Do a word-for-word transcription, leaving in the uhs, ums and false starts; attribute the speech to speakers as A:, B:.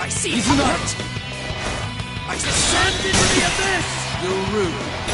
A: I seize not! I descend into the abyss! You're rude.